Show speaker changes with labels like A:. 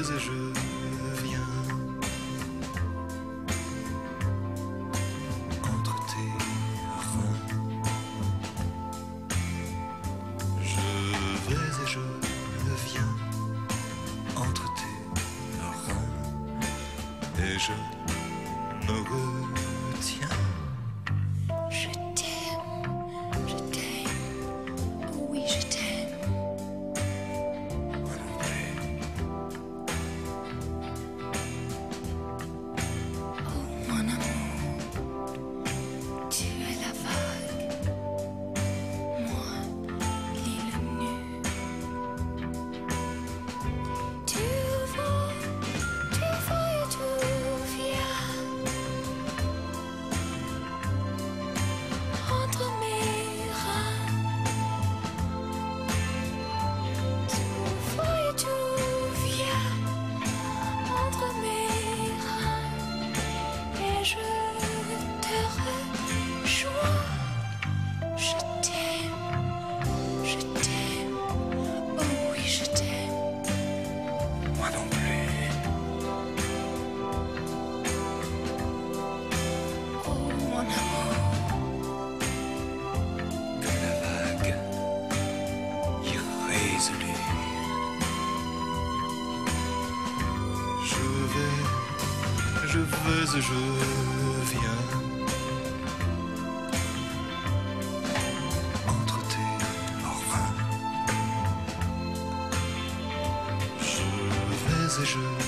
A: et je viens entre tes reins. Je vais et je viens entre tes reins et je me retiens.
B: Je t'aime, oui je t'aime.
A: Moi non plus.
B: Oh mon amour, tu es la vague, moi l'île nue. Tu vas et tu viens entre mes reins. Tu vas et tu viens entre mes reins. Et je te rejoins. Je t'aime, oh oui je t'aime.
A: Moi non plus.
B: Oh mon amour,
A: Comme la vague irrésolue. Je vais et je viens entre tes reins. Je vais et je